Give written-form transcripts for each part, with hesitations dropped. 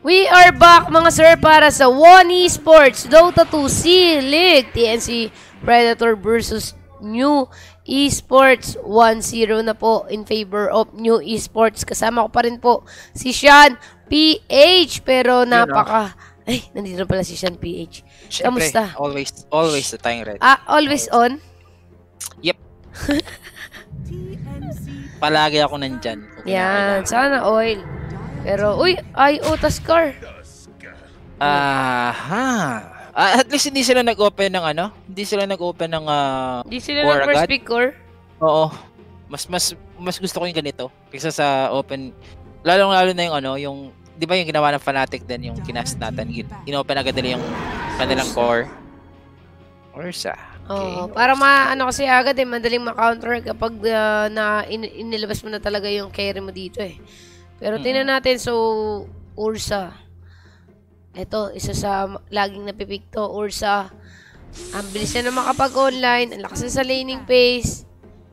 We are back mga sir para sa One Esports Dota 2 C-League TNC Predator versus New Esports 1-0 na po in favor of New Esports. Kasama ko pa rin po si Sean PH pero napaka... Ay, nandito na pala si Sean PH. Siyempre, kamusta? always the time ready. Always on? Yep. Palagi ako nandyan. Yan, sana oil. Pero, uy, Taskar. At least hindi sila nag-open ng ano? Hindi sila nag-open ng Hindi sila nag-first pick core? Oo. Mas gusto ko yung ganito kaysa sa open. Lalo na yung ano, yung, di ba yung ginawa ng Fnatic din, yung kinast natin. In-open agad nila yung kanilang core. Ursa. Oo, para ano kasi agad madaling ma-counter kapag inilabas mo na talaga yung carry mo dito eh. Pero tingnan natin, so Ursa. Ito, isa sa laging napipick to, Ursa. Ang bilis na makapag-online, ang lakas na sa laning pace.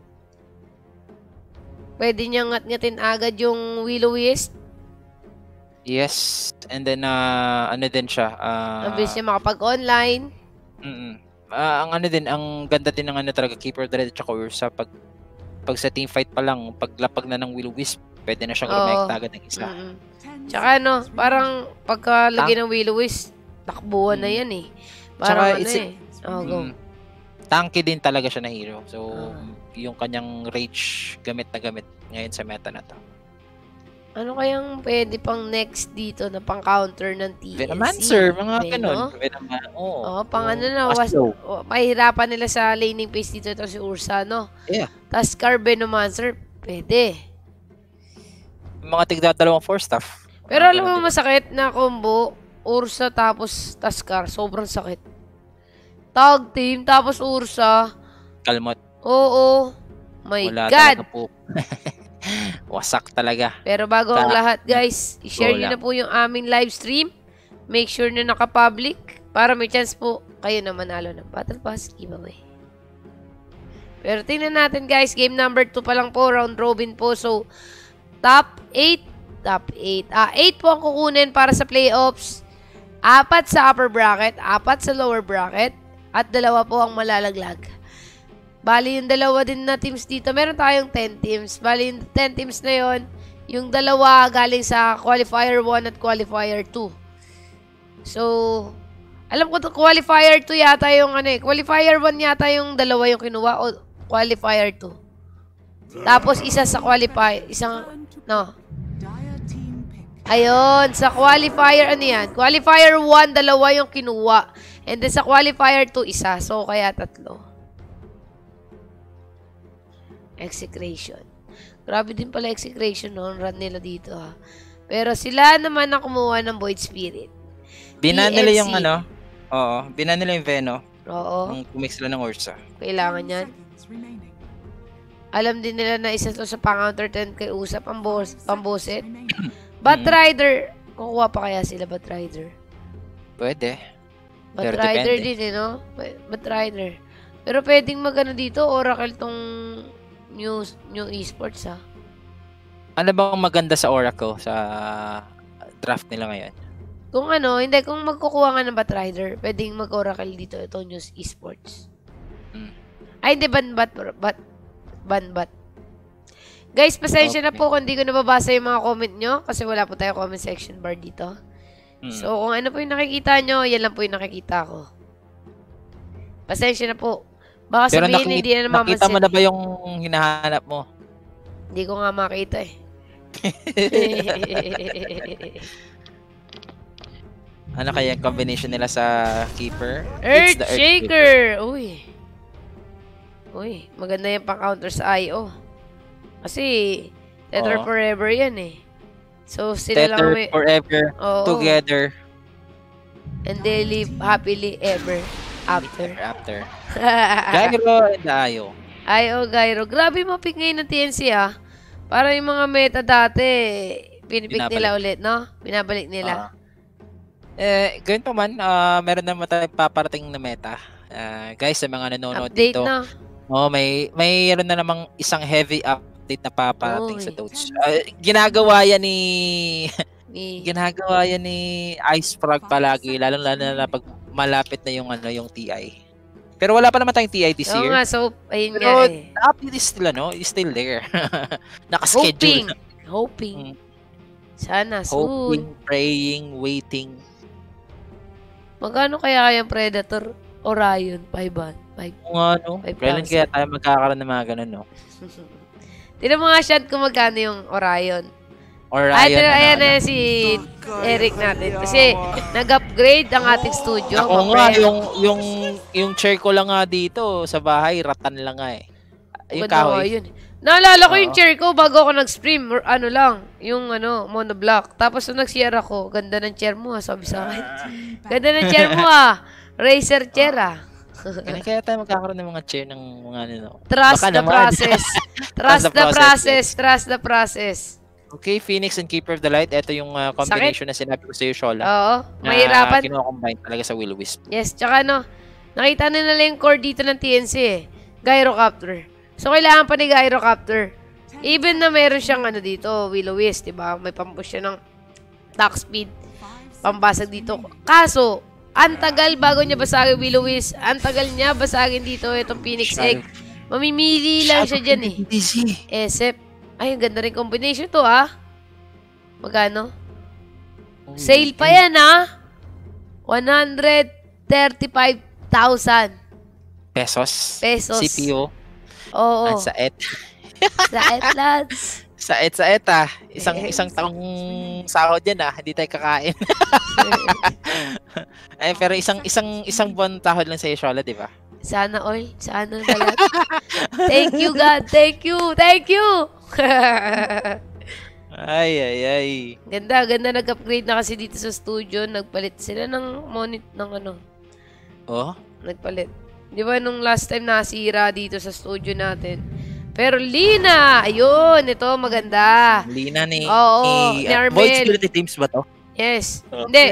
Pwede niyang ngat-ngatin agad yung Will-O-Wisp. Yes, and then ano din siya. Ang bilis niya makapag-online. Ang ano din, ang ganda din ng ano talaga, Keeper Dread at saka Ursa. Pag sa team fight pa lang, paglapag na ng Will-O-Wisp, pwede na siyang rumekta agad ng isa. Tsaka ano, parang pagkalagay ng Will-O-Wisp, takbuhan na yan eh. Parang tsaka, go. Tanky din talaga siya na hero. So, yung kanyang rage gamit na gamit ngayon sa meta na to. Ano kayang pwede pang next dito na pang counter ng TNC? Venomancer, mga ganun. Pang ano na, mahirapan nila sa laning pace dito ito si Ursa, no? Yeah. Taskar, Venomancer, pwede. Mga tigda 2 4 staff. Pero alam mo masakit na combo, Ursa tapos Taskar, sobrang sakit. Tag team tapos Ursa. Kalmot. Oo. My wala God. Po. Wasak talaga. Pero bago ang lahat guys, i-share nyo na po yung aming live stream. Make sure na naka-public para may chance po kayo na manalo ng Battle Pass giveaway. Pero tingnan natin guys, game number 2 pa lang po, round robin po. So, top 8. 8 po ang kukunin para sa playoffs. 4 sa upper bracket, 4 sa lower bracket, at 2 po ang malalaglag. Bali yung 2 din na teams dito. Meron tayong 10 teams. Bali yung 10 teams na yon, yung 2 galing sa Qualifier 1 at Qualifier 2. So, alam ko Qualifier 2 yata yung ano eh. Qualifier 1 yata yung 2 yung kinuha o Qualifier 2. Tapos isa sa Qualifier, ayun, sa Qualifier, ano yan? Qualifier 1, 2 yung kinuha. And then sa Qualifier 2, isa. So, kaya 3. Execration. Grabe din pala execration, no? Run nila dito, ha? Pero sila naman na kumuha ng Void Spirit. Binan nila yung ano? Oo, binan nila yung Veno. Oo. Nung kumix sila ng Ursa. Kailangan yan. Alam din nila na isa to sa pang-counter 10 kay Usap, pamboset. Batrider. Kukuha pa kaya sila Batrider? Pwede. Batrider din eh, no? Batrider. Pero pwedeng magano dito, Oracle tong New Esports, ha? Ano bang maganda sa Oracle sa draft nila ngayon? Kung kung magkukuha nga ng Batrider, pwedeng mag-Oracle dito itong New Esports. Ay, hindi, Banbat. Guys, pasensya na po kung hindi ko nababasa yung mga comment nyo kasi wala po tayo comment section bar dito. So, kung ano po yung nakikita nyo, yan lang po yung nakikita ko. Pasensya na po. Baka sabihin hindi na namamansin. Nakita mo na ba yung hinahanap mo? Hindi ko nga makita eh. Ano kaya yung combination nila sa Keeper? Earthshaker! Uy, maganda yung pang-counter sa IO. Kasi, Tether Forever yan eh. So, sila lang Tether Forever, together. And they live happily ever after. Gyro and IO. Gyro. Grabe mapick ngayon ng TNC ha. Para yung mga meta dati, pinipick nila ulit, no? Binabalik nila. Gawin pa man, meron naman tayo paparating na meta. Guys, sa mga nanonood update dito. Na. Mayroon na namang isang heavy update na paparating sa Doge. Ginagawa yan ni Ginagawa yan ni Ice Frog palagi, lalo na pag malapit na yung yung TI. Pero wala pa naman tayong TI this year. nga, so ayun pero nga the update is still is still there. Naka-schedule. Hoping. Sana Hoping, soon. praying, waiting. Magkano kaya yung Predator Orion? 5. Kung ano, kailan kaya tayo magkakaroon ng mga ganun, no? Tignan mo nga shot kung magkano yung Orion. Orion, ayan na si Eric natin. Kasi nag-upgrade ang ating studio. Ako nga, yung chair ko lang nga dito sa bahay, ratan lang nga eh. Yung kahoy. Yun. Naalala ko yung chair ko bago ako nag-stream. Yung monoblock. Tapos nung nag-share ako, ganda ng chair mo sabi sa akin. Ganda ng chair mo Razer chair Kaya tayo magkakaroon ng mga chair ng mga Trust the process. Trust the process. Okay, Phoenix and Keeper of the Light. Ito yung combination na sinabi ko sa'yo, Shola. Oo, mahirapan. Kino-combine talaga sa Will-O-Wisp. Yes, tsaka nakita na nila yung core dito ng TNC Gyrocopter. So, kailangan pa ni Gyrocopter. Even na meron siyang dito, Will-O-Wisp, diba? May pampush siya ng attack speed. Pambasag dito. Kaso, ang tagal bago niya basagin Will-O-Wisp. Ang tagal niya basagin dito itong Phoenix Egg. Mamimili lang siya dyan SF. Ay, ang ganda rin combination to, Magkano? Sale pa yan, 135,000 pesos. CPU. Oo. Sa et. Lads. Sa et, Isang taong sahod yan, Hindi tayo kakain. Pero isang buwan tahod lang sa'yo, Shola, di ba? Sana all. Sana lahat. Thank you, God. Thank you. Ay. Ganda nag-upgrade na kasi dito sa studio. Nagpalit sila ng Oh? Nagpalit. Di ba nung last time nasira dito sa studio natin? Pero Lina! Ayun, ito maganda. Lina ni Armel. Void Spirit Teams ba to? Yes. Okay. Hindi.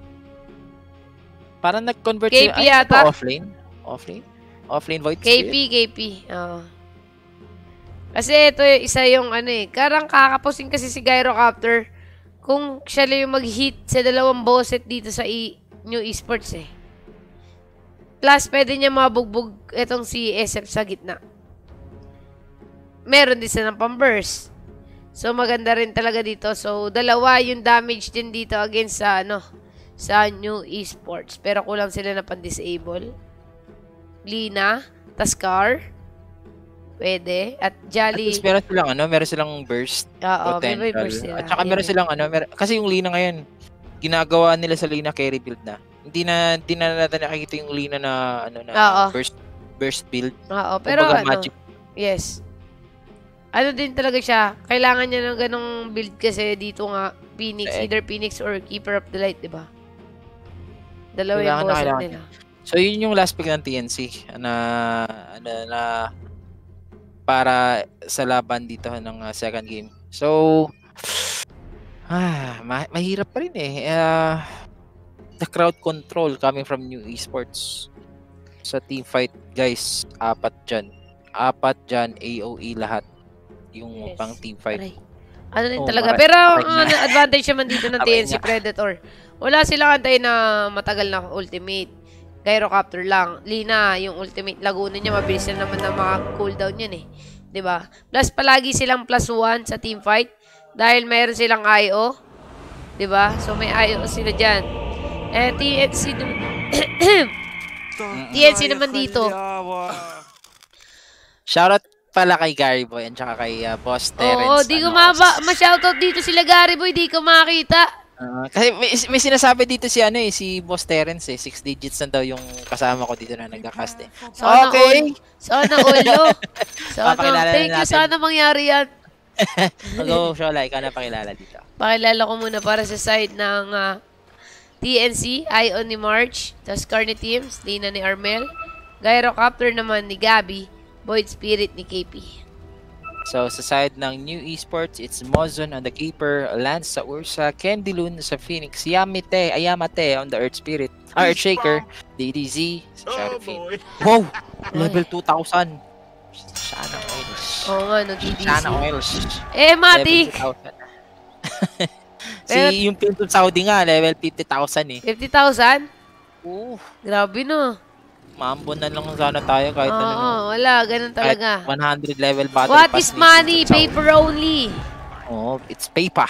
Parang nag-convert KP yata. Offlane Void Spirit? KP. Oo. Kasi ito isa yung karang kakapusin kasi si Gyrocopter kung siya lang yung mag-hit sa 2 bosset dito sa New Esports Plus, pwede niya mabugbog itong si SF sa gitna. Meron din siya ng pang-burst. So, maganda rin talaga dito. So, 2 yung damage din dito against sa New Esports. Pero kulang sila na pan-disable. Lina, Taskar, pwede. At Jolly. At meron silang burst. Oo, may burst sila. At saka meron silang kasi yung Lina ngayon, ginagawa nila sa Lina carry build na. Hindi na natin nakikita yung Lina na burst build. Oo, pero magic. Yes. Din talaga siya. Kailangan niya ng ganong build kasi dito nga Phoenix, either Phoenix or Keeper of the Light, 'di ba? Dalawa yung bosses nila. So yun yung last pick ng TNC na para sa laban dito ng second game. So mahirap pa rin the crowd control coming from New Esports sa team fight, guys. 4 dyan AOE lahat yung pang team fight. Talaga. Pero ang advantage naman dito ng TNC Predator, wala silang antay na matagal na ultimate. Gyrocopter lang. Lina, yung ultimate Laguna niya, mabilis na naman na maka-cooldown yan 'di ba? Plus, palagi silang +1 sa team fight dahil mayroon silang IO. 'Di ba? So, may IO sila dyan. TNC naman dito. Shoutout pala kay Gary Boy at saka kay Boss Terence. Oo, di ko ma-shoutout dito sila Gary Boy, di ko makita. Kasi may sinasabi dito si si Boss Terence 6 digits na daw yung kasama ko dito na nagka-cast Sana okay. Sana all. Thank you. Sana mangyari yan. Go, Shola, ikaw na pakilala dito. Pakilala ko muna para sa side ng TNC, Ion ni March, Taskar ni Teams, Lina ni Armel, Gyrocopter naman ni Gabby, Void Spirit ni KP. So, sa side ng New Esports, it's Mozon on the Keeper, Lance sa Ursa, Candy Loon sa Phoenix, Ayamate on the Earth Spirit, Earthshaker, DDZ sa Shadowfiend. Wow! Level 2,000! Shana Oils. Oo nga, no, DDZ. Shana Oils. Matic! Pero, Yung Pinto Saudi nga, level 50,000 eh. 50,000? Oo. Grabe no. Maambon na lang sana tayo kahit ano. Oo, wala. Ganun Kahit talaga. 100 level battle What pass is money? Paper only. Oo, it's paper.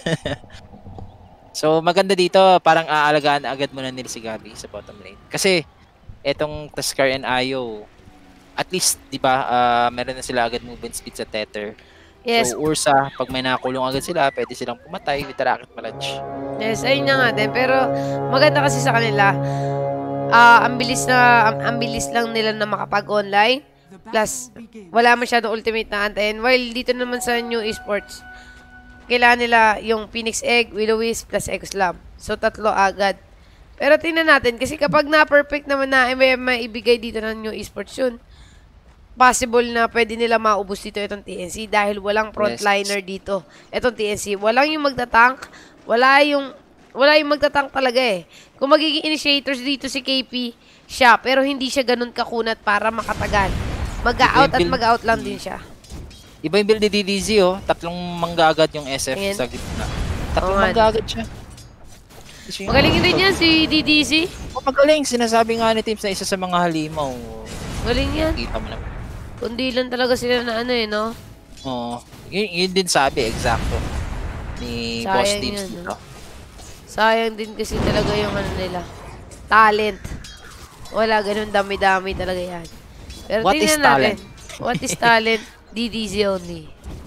So, maganda dito. Parang aalagaan agad muna nila si Gabi sa bottom lane. Kasi, etong Tuskar and Ayo, at least, di ba, meron na sila agad movement speed sa Tether. Yes. So, Ursa, pag may nakakulong agad sila, pwede silang pumatay with the Rocket Barrage. Yes, ayun na nga din. Pero, maganda kasi sa kanila, ang bilis lang nila na makapag-online. Plus, wala masyadong ultimate na antayin. While dito naman sa New Esports, kailangan nila yung Phoenix Egg, Will-O-Wisp, plus Echo Slam. So, 3 agad. Pero tingnan natin, kasi kapag na-perfect naman na may maibigay dito ng New Esports yun, possible na pwede nila maubos dito itong TNC dahil walang frontliner dito. Itong TNC, walang yung magtatank, wala yung magtatank talaga eh. Kung magiging initiators dito si KP, siya, pero hindi siya ganun kakunat para makatagal. Mag-out at mag-out lang din siya. Iba yung build ni DDZ oh, 3 mangga agad yung SF Ayan. sa gitna. 3 mangga agad siya. Magaling din yan si DDZ. Magaling, sinasabi nga ni Teams na isa sa mga halimaw. Galing yan. Kita mo na. Kundi lang talaga sila na ano eh, no? Oo. Yun din sabi, eksakto. Ni Sayang Boss Teams yun, dito. no? Sayang din kasi talaga yung ano nila. Talent. Wala, ganun dami-dami talaga yan. Pero What is talent? What is talent? DDZ only.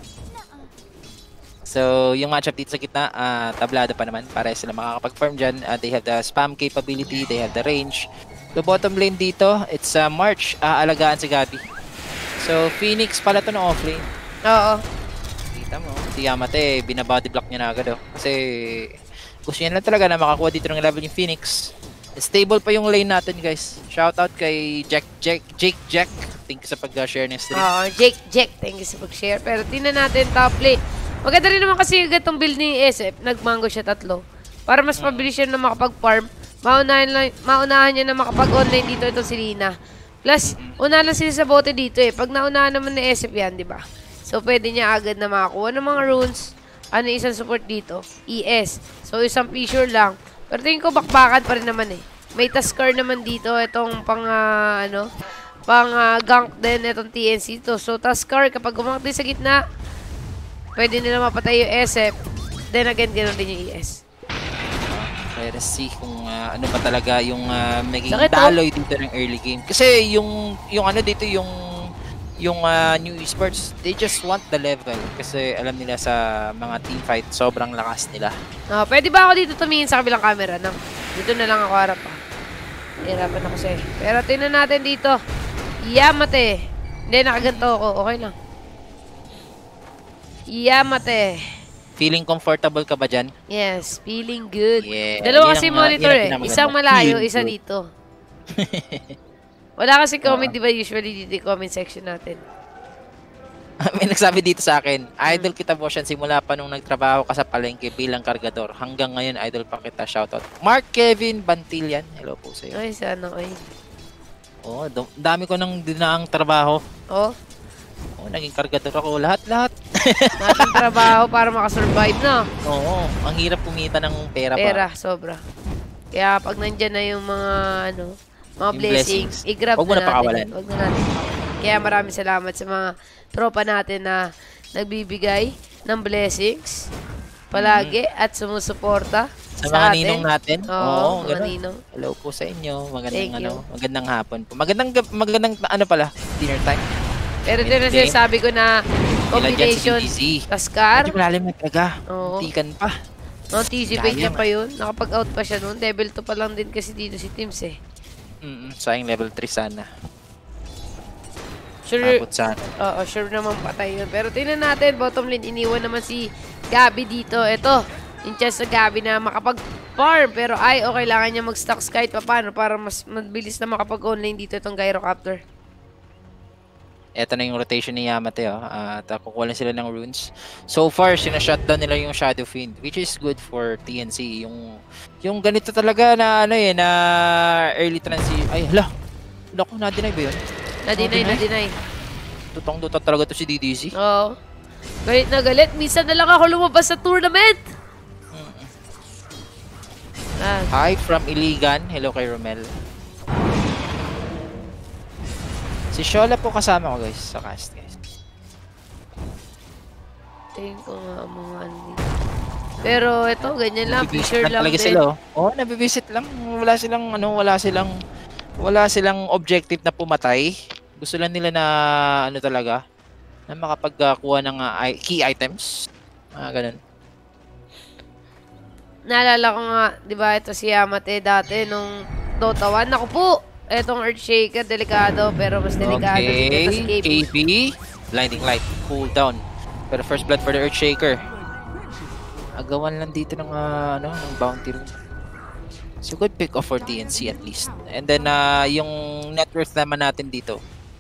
So, yung matchup dito sa gitna, tablado pa naman para sila makakapag-farm dyan. They have the spam capability, they have the range. The bottom lane dito, it's March, aalagaan si Gabi. So, Phoenix pala to na offlane. Oo. Kita mo, si Yamate, binabody block niya na agad oh. Kasi, gusto niya lang talaga na makakuha dito ng level yung Phoenix. Stable pa yung lane natin guys. Shoutout kay Jake Jack. Thank you sa pag-share ng stream. Oo, Jake, thank you sa pag-share. Pero tingnan natin top lane. Maganda rin naman kasi yung gatong build ni SF. Nagmango siya 3. Para mas mabilis siya na makapag-farm. Maunahan niya na makapag-online dito itong si Lina. Plus, una lang sila sa bote dito eh. Pag naunahan naman ni SF yan, di ba? So, pwede niya agad na makakuha ng mga runes. Ano isang support dito? ES. So, isang fissure lang. Pero tingin ko bakbakan pa rin naman eh. May Tuskar naman dito. Itong pang gank din itong TNC to. So, Tuskar, kapag gumank din sa gitna, pwede nila mapatay yung SF. Then again, ganoon din yung ES. Let's see kung ano ba talaga yung maging Sakit, daloy dito ng early game. Kasi yung ano dito, yung New Esports, they just want the level. Kasi alam nila sa mga teamfight, sobrang lakas nila. Pwede ba ako dito tumingin sa kabilang camera? No? Dito na lang ako harap pa. Hirapan ako sa'yo. Pero tingnan natin dito. Yamate. Hindi, nakaganto ako. Okay lang. Yamate. Feeling comfortable ka ba dyan? Yes, feeling good. Yeah, Dalawa kasi monitor eh. Isang malayo, isa dito. Wala kasi comment, di ba? Usually dito yung comment section natin. May nagsabi dito sa akin, idol kita Boshan simula pa nung nagtrabaho ka sa palengke bilang kargador. Hanggang ngayon, idol pa kita. Shoutout. Mark Kevin Bantilyan. Hello po sa iyo. Ay, sana kayo. Oo, dami ko nang dinaang trabaho. Oh? Oo, naging kargador ako. Lahat. Nating trabaho para makasurvive na. Oo, ang hirap kumita ng pera pa. Pera, sobra. Kaya pag nandyan na yung mga, mga blessings, i-grab Huwag mo na pakawalan. Huwag na natin. Kaya maraming salamat sa mga tropa natin na nagbibigay ng blessings palagi at sumusuporta sa mga ninong natin. Oo, mga ninong. Hello po sa inyo. Magandang hapon po. Magandang pala, dinner time. Pero din na sinasabi ko na combination Tuskar. Medyo malalim na talaga. Tikan pa. Anticipate niya pa yun. Nakapag-out pa siya noon. Level 2 pa lang din kasi dito si Teams eh. Sayang level 3 sana. Sure. Oo, sure naman patay yun. Pero tingnan natin, bottom lane, iniwan naman si Gabi dito. Ito, yung chance sa Gabi na makapag-farm. Pero kailangan niya mag-stocks kahit paano para mas mabilis na makapag-online dito itong Gyrocopter. Ito na yung rotation ni Yamate at kukuha lang sila ng runes. So far, sinashutdown nila yung Shadow Fiend, which is good for TNC. Yung ganito talaga na na early transition. Ay, hala. Naku, na-deny ba yun? Na-deny. Tutong-tutot talaga to si DDZ. Oo. Galit na galit. Minsan na lang ako lumabas sa tournament. Hi from Iligan. Hello kay Romel. Si Shola po kasama ko guys sa cast guys. Tingin ko nga mga ano dito. Pero ito, ganyan lang. Picture lang din. Sila, nabibisit lang. Wala silang objective na pumatay. Gusto lang nila na ano talaga, na makapagkuha ng key items. Ganun. Naalala ko nga, di ba, ito si Yamate dati nung Dota 1. Naku po, etong Earthshaker, delikado, pero mas delikado dito si KB. KB, Blinding Light, cool down. Pero first blood for the Earthshaker. Agawan lang dito ng ng bounty room. So good pick off for TNC at least. And then yung net worth naman natin dito.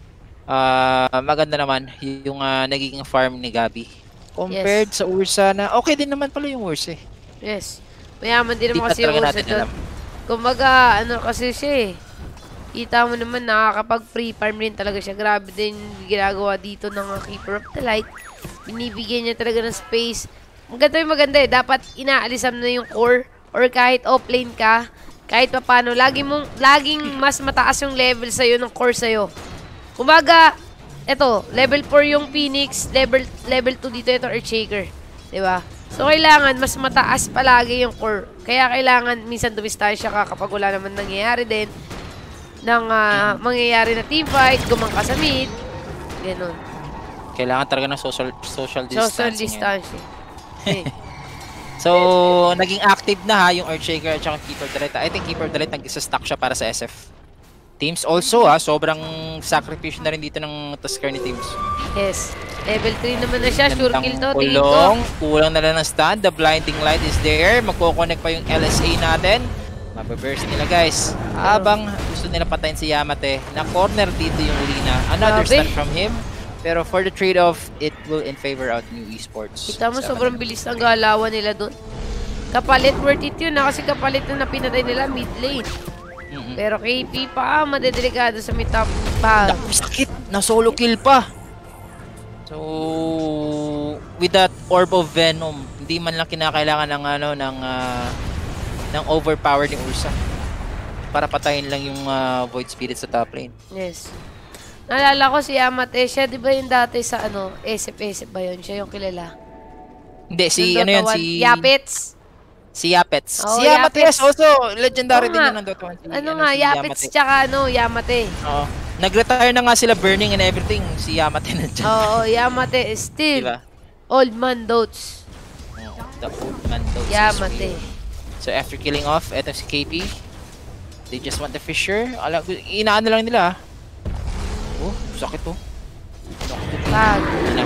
Maganda naman yung nagiging farm ni Gabi. Compared sa Ursa na okay din naman pala yung Ursa eh. Yes. Mayaman din naman kasi yung Ursa doon. Kumbaga, ano kasi siya eh. Kita mo naman nakakapag-free farm rin talaga siya. Grabe din ginagawa dito ng Keeper of the Light. Binibigyan niya talaga ng space. Maganda eh. Dapat inaalisam na yung core or kahit offlane ka, kahit papano, laging mas mataas yung level sa'yo ng core sa'yo. Kumbaga, eto, level 4 yung Phoenix, level 2 dito ito Earthshaker. Diba? So, kailangan mas mataas palagi yung core. Kaya kailangan minsan dumistansya ka kapag wala naman nangyayari din ng mangyayari na teamfight, gumangka sa mid, ganun. Kailangan talaga ng social distancing. Social distancing. So, naging active na yung Earthshaker at saka Keeper of the Light. I think Keeper of the Light nag-stack siya para sa SF. Teams also sobrang sacrifice na rin dito ng Tusker ni Teams. Yes. Level 3 naman na siya. Sure kill to. Kulang na lang ng stun. The Blinding Light is there. Magkoconnect pa yung LSA natin. Mababurst nila guys. Habang gusto nila patayin si Yamate. Na-corner dito yung Lina. Another stun from him. Pero for the trade-off, it will in favor out New Esports. Kita mo sobrang bilis ng galawan nila doon. Kapalit worth it yun kasi kapalit na pinatay nila mid lane. Pero KP pa, madedelikado sa mid top pa. Sakit! Na-solo kill pa! So, with that Orb of Venom, hindi man lang kinakailangan ng overpower ni Ursa para patayin lang yung Void Spirit sa top lane. Yes. Naalala ko si Yamate, siya di ba yung dati sa SF ba yun? Siya yung kilala? Hindi, si Yapets? Si Yapets. Si Yamate, yes, also legendary din yun ng Dota 1. Yapets tsaka Yamate. Oo. Nag-retire na nga sila Burning and everything. Si Yamate nandiyan. Oo, Yamate is still diba? Old man dotes. The old man dotes. Yamate. So after killing off, eto si KP. They just want the Fisher. Inaan na lang nila. Oh, sakit to. Pag.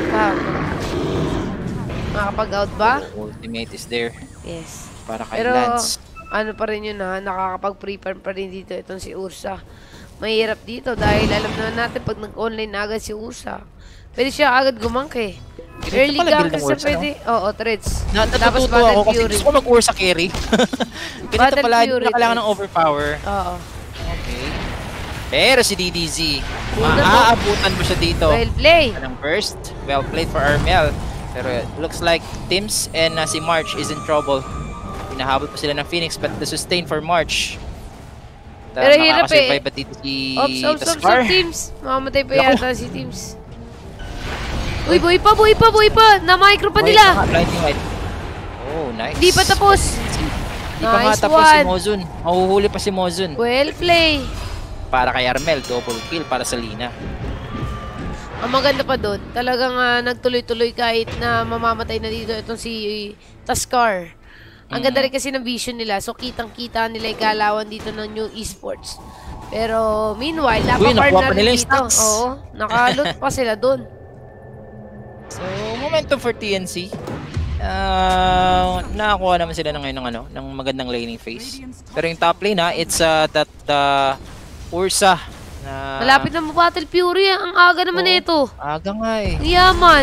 Makakapag-out ba? Ultimate is there. Yes. Para kay Lance. Ano pa rin yun nakakapag-pre-farm pa rin dito itong si Ursa. Mahirap dito dahil alam naman natin pag nag-online na agad si Ursa, pwede siya agad gumangke. Early gang kasi pwede. Oo, threads. Tapos Battle Fury. Gusto ko mag-Ursa carry. Ganito pala, hindi na kailangan ng overpower. Oo. Okay. Pero si DDZ, maaabutan mo siya dito. Well played. Anong burst? Well played for Armel. Pero looks like Tims and si March is in trouble. Hinahabol pa sila ng Phoenix but the sustain for March. Pero hirap eh. Ba dito si Taskar? Teams. Mamamatay pa yata si Teams. Uy, buhay pa! Na-micro pa nila! Oh, nice. Di pa tapos. Di pa nga tapos si Mozun. Mahuhuli pa si Mozun. Well play. Para kay Armel, double kill para sa Lina. Ang maganda pa doon, talagang nagtuloy-tuloy kahit na mamamatay na dito itong si Taskar. Ang ganda rin kasi ng vision nila. So, kitang-kita nila yung galawan dito ng New Esports. Pero, meanwhile, napapartner nila dito. Oo, nakaloot pa sila doon. So, momentum for TNC. Nakakuha naman sila ng ngayon ng magandang laning phase. Pero yung top lane it's that Ursa. Malapit na Battle Fury. Ang aga naman ito. Aga nga eh. Yaman.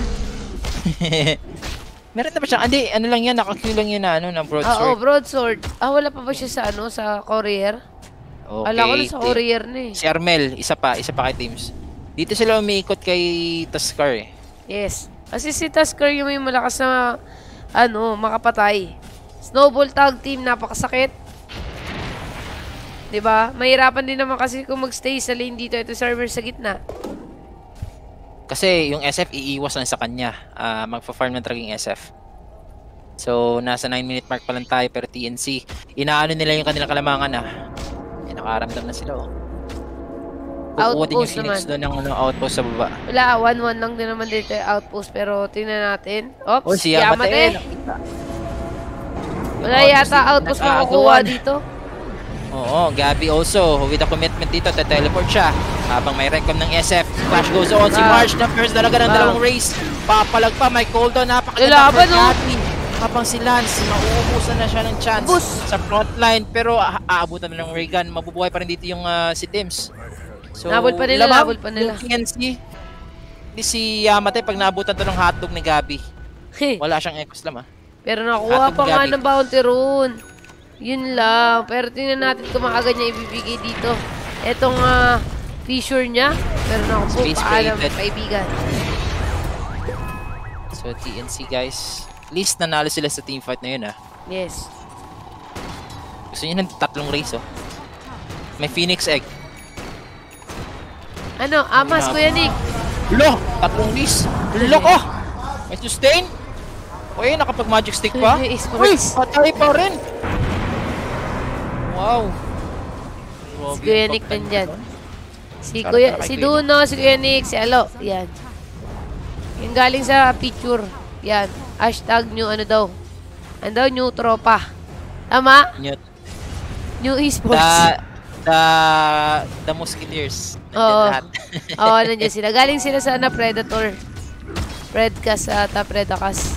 Meron na ba siya? Hindi, ano lang yan, naka-Q lang yan na broadsword. Oo, broadsword. Wala pa ba siya sa sa courier? Okay. Alam ko na sa courier na eh. Si Armel, isa pa kay Teams. Dito sila umiikot kay Taskar eh. Yes. Kasi si Taskar yung may malakas na makapatay. Snowball tag team, napakasakit. 'Diba? Mahirapan din naman kasi kung magstay sa lane dito. Ito server sa gitna. Kasi yung SF iiwas lang sa kanya. Magpa-farm ng tracking SF. So, nasa 9-minute mark pa lang tayo. Pero TNC, inaano nila yung kanilang kalamangan nakaramdam na sila. Kukuha din yung Phoenix doon ng outpost sa baba. Wala, 1-1 lang din naman dito yung outpost. Pero tingnan natin. Oops, si Yamate. Wala yata outpost makukuha dito. Oo, Gabby also with a commitment dito, teleport siya. Habang may recom ng SF, flash goes on. Si March na first talaga ng dalawang race. Papalag pa, may cooldown, napakaganda for Gabby. Habang si Lance, mauubusan na siya ng chance sa frontline. Pero aabutan na ng ray gun. Mabubuhay pa rin dito yung si Tims. So, nabol pa nila. TNC, si Yamate, pag naabutan to ng hotdog ni Gabby, wala siyang echo slam Pero nakuha pa nga ng bounty rune. Yun lang. Pero tingnan natin kung maagad niya ibibigay dito. Etong fissure niya. Pero naku po, paalam kaibigan. So TNC guys, at least nanalo sila sa teamfight na yun Yes. Gusto nyo ng 3 race May Phoenix Egg. Ano? Amas, Kuya Nick. Lo! 3 race! Lo ko! May sustain! Uy, nakapag magic stick pa? Uy, patay pa rin! Wow! Si Kuya Nick nandyan. Si Duno, si Kuya Nick, si Alo. Yan. Yung galing sa picture. Yan. Hashtag new ano daw. Ano daw? New tropa. Tama? New esports. The Musketeers. Oo, nandiyan sila. Galing sila sa Predator. Predcast ata, Predacast.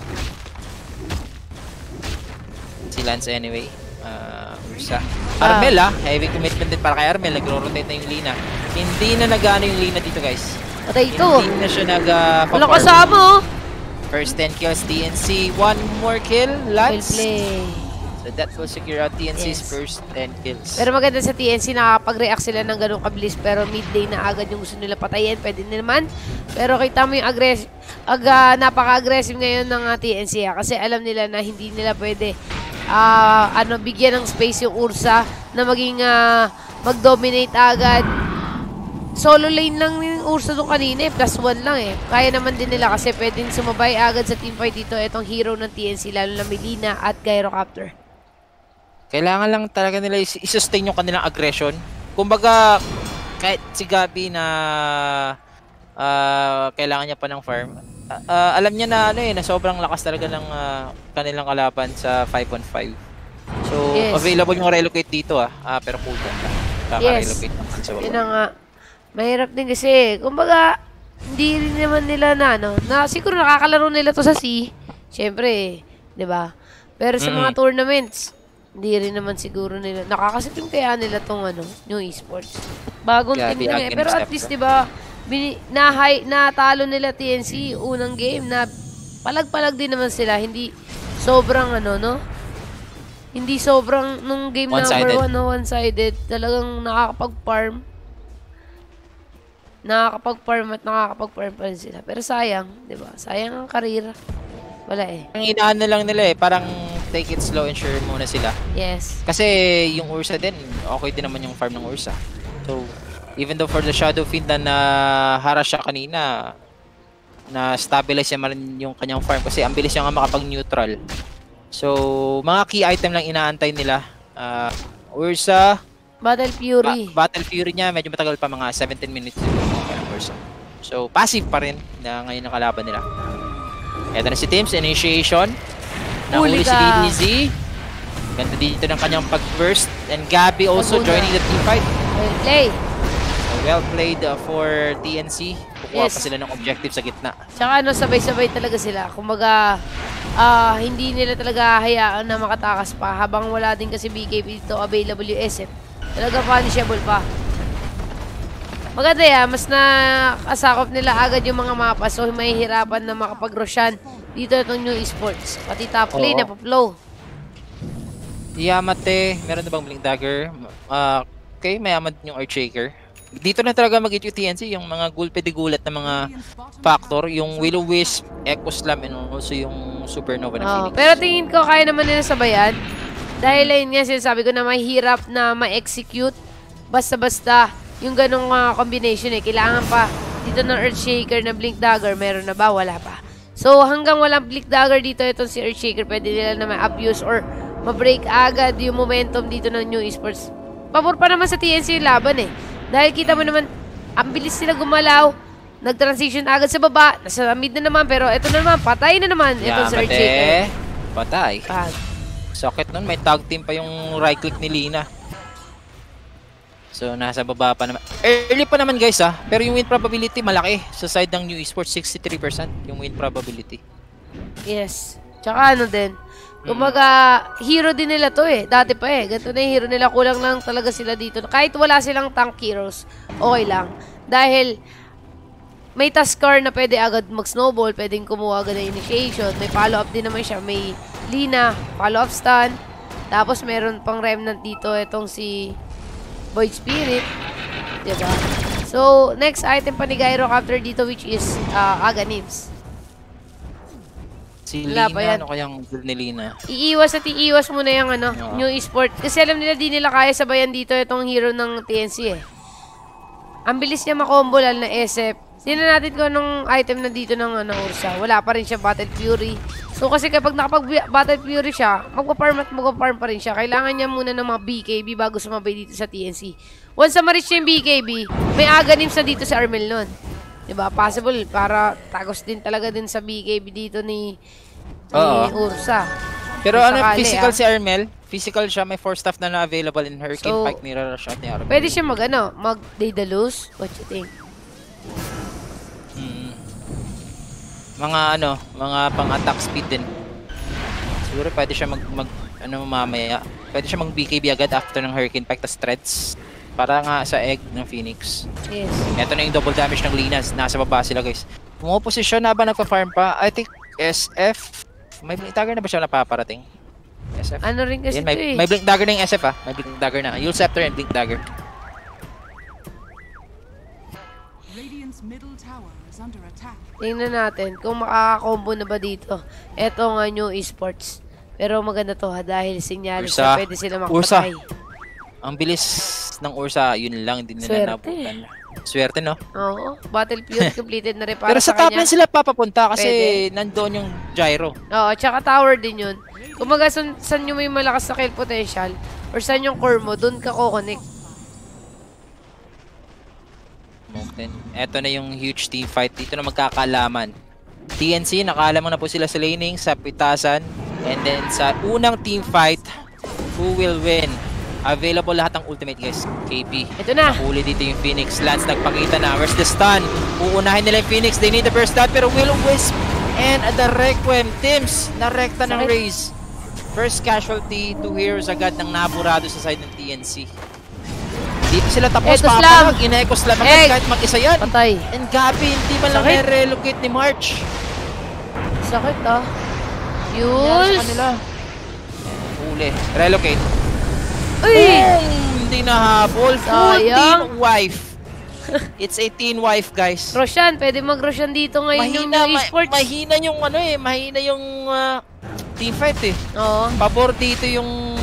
Si Lance anyway. Ursa. Armel heavy commitment din para kay Armel. Nagro-rotate na yung Lina. Hindi na nagano yung Lina dito guys. Patay ito. Hindi na siya wala kasama First 10 kills TNC. 1 more kill. Lance. Well play. So that will secure out TNC's first 10 kills. Pero maganda sa TNC, nakakapag-react sila ng ganung kabilis. Pero mid-lane na agad yung gusto nila patayin. Pwede naman. Pero kita mo yung napaka-aggressive ngayon ng TNC kasi alam nila na hindi nila pwede bigyan ng space yung Ursa na maging mag-dominate agad. Solo lane lang yung Ursa doon kanina +1 lang Kaya naman din nila kasi pwedeng sumabay agad sa teamfight dito itong hero ng TNC, lalo na Melina at Gyrocopter. Kailangan lang talaga nila i-sustain yung kanilang aggression. Kumbaga, kahit si Gabby na kailangan niya pa ng farm, alam niya na na sobrang lakas talaga ng kanilang kalaban sa 5-on-5. So, available yung relocate dito pero cooldown lang. Kaka-relocate lang sa baba. Yun nga. Mahirap din kasi, kumbaga, hindi rin naman nila na siguro nakakalaro nila to sa C. Siyempre, 'di ba? Pero sa mga tournaments, hindi rin naman siguro nila. Nakakasitim kaya nila tong new esports. Bagong team lang Pero at least, 'di ba, natalo nila TNC unang game na palag-palag din naman sila. Hindi sobrang Hindi sobrang nung game number 1 one-sided. Talagang nakakapag-farm at nakakapag-farm pa rin sila. Pero sayang, 'di ba? Sayang ang karera. Wala Ang inaano lang nila parang take it slow and sure muna sila. Yes. Kasi yung Ursa din, okay din naman yung farm ng Ursa. So, even though for the Shadow Fiend na harass siya kanina, na-stabilize niya rin yung kanyang farm kasi ang bilis niya nga makapag-neutral. So, mga key item lang inaantay nila. Ursa, Battle Fury. Battle Fury niya, medyo matagal pa, mga 17 minutes yung Ursa. So, passive pa rin na ngayon ang kalaban nila. Ito na si Tims, initiation. Nahuli si DDZ. Ganda dito ng kanyang pag-burst. And Gabby also joining the team fight. Well played. Well played for TNC. Kukuha pa sila ng objective sa gitna. Tsaka sabay-sabay talaga sila. Kumbaga, hindi nila talaga hayaan na makatakas pa. Habang wala din kasi BKB dito available yung SF. Talaga punishable pa. Maganda mas nakasakop nila agad yung mga mapa. So, mahihirapan na makapag-roshan dito itong new esports. Pati top lane na pa-flow. Yamate, meron na bang Blink Dagger? Okay, mayaman yung Earthshaker. Dito na talaga mag-hit yung TNC, yung mga gulpe-de-gulat na mga factor, yung Will-O-Wisp, Echo Slam, and also yung Supernova na Phoenix. Pero tingin ko kaya naman nila sabayan. Dahil ayun nga, sinasabi ko na mahirap na ma-execute basta-basta yung ganong combination eh. Kailangan pa dito ng Earthshaker na Blink Dagger. Meron na ba? Wala pa. So, hanggang walang Blink Dagger dito, itong si Earthshaker, pwede nila na ma-abuse or ma-break agad yung momentum dito ng New Esports. Pabor pa naman sa TNC yung laban eh. Dahil kita mo naman, ang bilis sila gumalaw. Nag-transition agad sa baba. Nasa mid na naman, pero ito na naman, patay na naman itong si Earthshaker. Patay. Sakit nun, may tag team pa yung right click ni Lina. So, nasa baba pa naman. Early pa naman guys pero yung win probability malaki. Sa side ng New Esports, 63% yung win probability. Yes. Tsaka ano din, kumaga, hero din nila to eh. Dati pa eh. Ganito na yung hero nila. Kulang lang talaga sila dito. Kahit wala silang tank heroes, okay lang. Dahil, may Taskar na pwede agad mag-snowball. Pwedeng kumuha agad ng initiation. May follow-up din naman siya. May Lina, follow-up stun. Tapos, meron pang remnant dito. Itong si Void Spirit. Diba? So, next item pa ni Gyrocopter dito which is Aghanims. Si Lina, ano kayang build ni Lina? Iiwas at iiwas muna yung New Esports. Kasi alam nila di nila kaya sabayan dito itong hero ng TNC eh. Ang bilis niya makombo lalo na SF. Tingnan natin kung anong item na dito ng Ursa. Wala pa rin siya Battle Fury. So kasi kapag nakapag-Battle Fury siya, magpa-farm at magpa-farm pa rin siya. Kailangan niya muna ng mga BKB bago sumabay dito sa TNC. Once na ma-reach yung BKB, may Aghanims na dito sa Armel nun. Diba? Possible para tagos din talaga din sa BKB dito ni Ursa. Pero physical si Armel. Physical siya, may 4 staff na available in Hurricane Pike, Mirror Shot ni Armel. Pwede siya mag-Daedalus? What you think? Mga pang-attack speed din. Siguro pwede siya mamaya. Pwede siya mag-BKB agad after ng Hurricane Pike, tas threads. Para nga sa egg ng Phoenix. Yes. Ito na yung double damage ng Linas. Nasa baba sila guys. Pumoposisyon na ba nagpa-farm pa? I think SF. May Blink Dagger na ba siya napaparating? SF. Ano rin kasi ito eh. May Blink Dagger na yung SF May Blink Dagger na. Yule Scepter and Blink Dagger. Tingnan natin kung makaka-combo na ba dito. Ito nga New Esports. Pero maganda to dahil sinyalis na pwede sila makapatay. Ang bilis ng Ursa, yun lang, hindi nila nabutan. Swerte, no? Oo. Battle Fury completed na rin para pero sa top lane sila papapunta kasi nandoon yung gyro. Oo, tsaka tower din yun. Kumaga, saan nyo may malakas na kill potential or saan yung core mo, dun ka ko-connect. Eto na yung huge team fight. Dito na magkakalaman. TNC, nakaalaman na po sila sa laning, sa pitasan. And then sa unang team fight, who will win? Available lahat ng ultimate guys. KP. Ito na. Huli dito yung Phoenix. Lance nagpakita na. Where's the stun? Uunahin nila yung Phoenix. They need the burst stun. Pero Will-O-Wisp and the Requiem Teams na rekta ng Raze. First casualty, 2 heroes agad nang naburado sa side ng TNC. Dito sila tapos papalag. Ina-Echo Slam agad kahit mag-isa yan. Patay. And Gabi, hindi man lang na-relocate ni March. Sakit Yules. Huli. Relocate. Uy! Hindi nahabol. Full teen wife. It's a teen wife, guys. Roshan, pwede mag-Roshan dito ngayon yung New Esports. Mahina yung mahina yung team fight eh. Oo. Pabor dito yung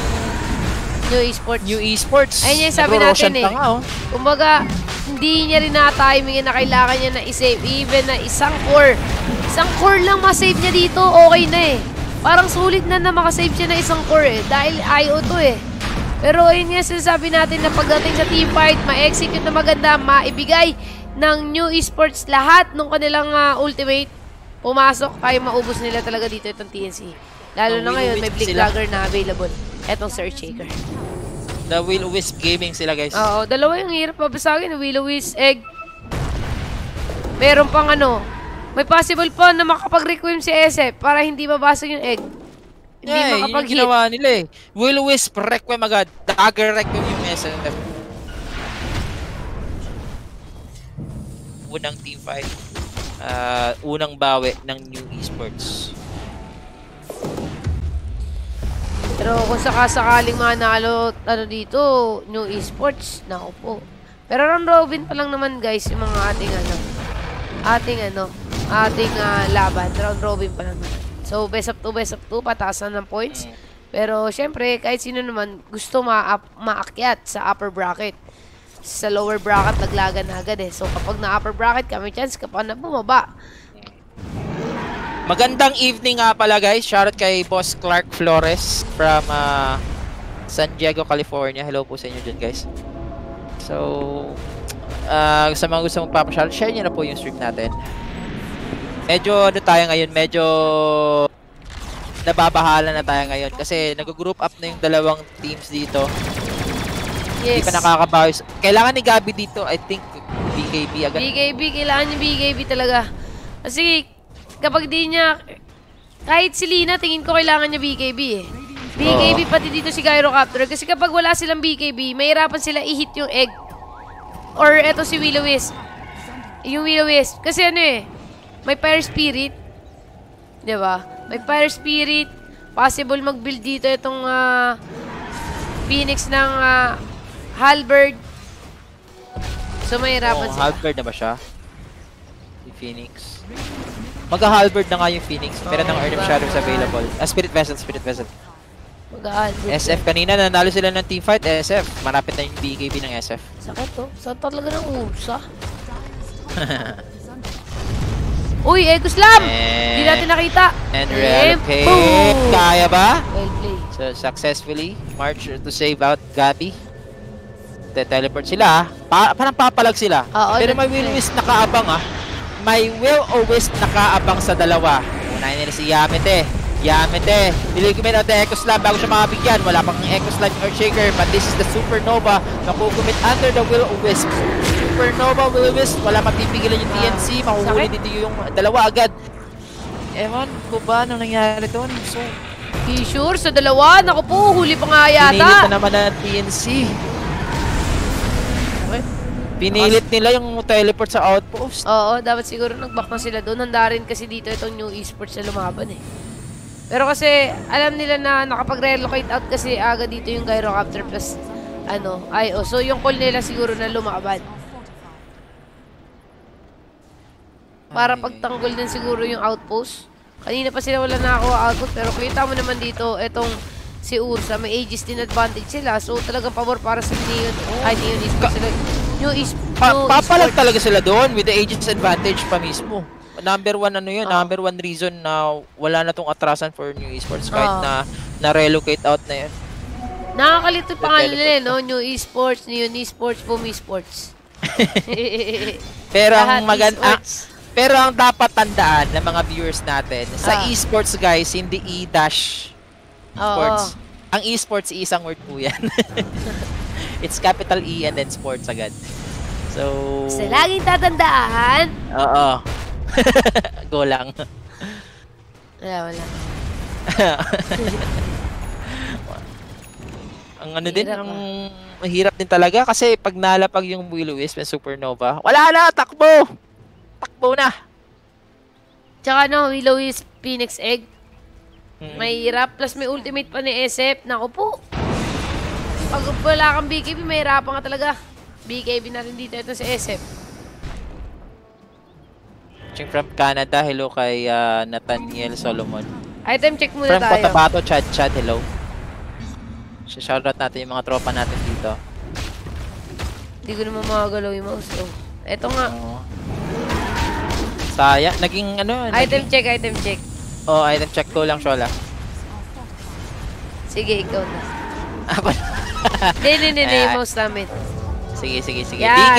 New Esports. Ayun yung sabi natin eh. Kumbaga, hindi niya rin na-timing na kailangan niya na i-save. Even na isang core. Isang core lang ma-save niya dito, okay na eh. Parang sulit na makasave siya na isang core eh. Dahil IO to eh. Pero ayun nga sinasabi natin na pagdating sa team fight, ma-execute na maganda, maibigay ng New Esports lahat ng kanilang ultimate. Pumasok, kaya maubos nila talaga dito itong TNC. Lalo na ngayon, may Blink Dagger na available. Etong Earthshaker. The Will-O-Wisp Gaming sila guys. Oo, dalawa yung hirap mabasagin. Will-O-Wisp, Egg. Meron pang may possible pa na makapag-requiem si SF para hindi mabasag yung Egg. Hindi makapag-hit. Yung ginawa nila eh. Will-O-Wisp, Requiem agad. Dagger Requiem yung SF. Unang team fight. Unang bawi ng New Esports. Pero kung sakasakaling manalo dito, New Esports, naku po. Pero round robin pa lang naman guys yung mga ating laban. Round robin pa lang naman. So best of 2, pataasan ng points. Pero, syempre, kahit sino naman gusto maakyat sa upper bracket. Sa lower bracket, naglagan na agad eh. So, kapag na-upper bracket ka, may chance ka pa na bumaba. Magandang evening nga pala guys. Shoutout kay Boss Clark Flores from San Diego, California. Hello po sa inyo dyan guys. So, sa mga gusto mong papashoutout, share nyo na po yung stream natin. Medyo ano tayo ngayon, medyo nababahala na tayo ngayon kasi nag-group up na yung dalawang teams dito. Yes. Hindi pa nakakabawi. Kailangan ni Gabi dito, I think, BKB agad. BKB, kailangan yung BKB talaga. Kasi, kapag di niya, kahit si Lina, tingin ko kailangan niya BKB eh. BKB pati dito si Gyrocopter. Kasi kapag wala silang BKB, mahirapan sila i-hit yung egg. Or eto si Will-O-Wisp. Yung Will-O-Wisp. Kasi ano eh, may Fire Spirit. Diba? May Fire Spirit. Possible mag-build dito itong Phoenix ng Halberd. So, mahirapan sila. Halberd na ba siya? Si Phoenix. Mag-Halberd na nga yung Phoenix. Meron ng Earth of Shadows available. Spirit Vessel, Spirit Vessel. Mag-Halberd. SF kanina, nanalo sila ng teamfight. SF. Marapit na yung BKB ng SF. Sakit to. Saan talaga ng ursa? Uy, Echo Slam! Hindi natin nakita. And relocate. Kaya ba? Well played. So, successfully, march to save out Gabi. Teleport sila. Parang papalag sila. Pero may Will-O-Wisp nakaabang May Will-O-Wisp nakaabang sa dalawa. Unahin nila si Yamete. Yamete. Niligumit ang Echo Slam bago siya makabigyan. Wala pang Echo Slam yung Earthshaker. But this is the Supernova. Nakugumit under the Will-O-Wisp. Supernova, Will-O-Wisp. Wala mapipigilan yung TNC. Mahuhuli dito yung dalawa agad. Ewan ko ba anong nangyari doon? So, sure, sa dalawa. Naku po, huli pa nga yata. pinilit na naman ng TNC. Pinilit nila yung teleport sa outpost. Oo, dapat siguro nag-back na sila doon. Handa rin kasi dito itong new esports na lumaban eh. Pero kasi, alam nila na nakapag-relocate out kasi agad dito yung Gyrocopter plus IO. So, yung call nila siguro na lumaban. Para pagtanggol din siguro yung outpost. Kanina pa sila wala nakakuha outpost. Pero kita mo naman dito, itong si Ursa, may Aegis din advantage sila. So, talagang pabor para sa Neon. Neon Esports sila. Papalag talaga sila doon with the Aegis advantage pa mismo. Number one number one reason na wala na tong atrasan for New Esports kahit na-relocate out na yun. Nakakalito yung pangalan nila, no? New Esports, Neon Esports, Boom Esports. Pero pero ang dapat tandaan ng mga viewers natin, sa esports guys, hindi e-dash sports. Ang esports, isang word po yan. It's capital E and then sports agad. So, sa laging tatandaan. Oo. Go lang. Wala. Ang ano din, ang mahirap din talaga kasi pag nalapag yung Will-O-Wisp and Supernova, wala na, takbo! Takbo na! Tsaka Will-O-Wisp Phoenix Egg. Mahirap, plus may ultimate pa ni SF. Naku po. Pag wala kang BKB, mahirapan ka talaga. BKB na rin dito ito sa SF. Watching from Canada, hello kay Nathaniel Solomon. Item check muna from tayo. From Cotabato, Chad, hello. Shoutout natin yung mga tropa natin dito. Hindi ko naman makagalaw yung mouse. Eto nga. Sayang, naging Item check. Item check ko lang, Shola. Sige, ikaw na. Hindi, yung mouse namin. Sige. Yan.